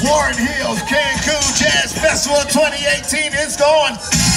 Warren Hills Cancun Jazz Festival 2018 is going.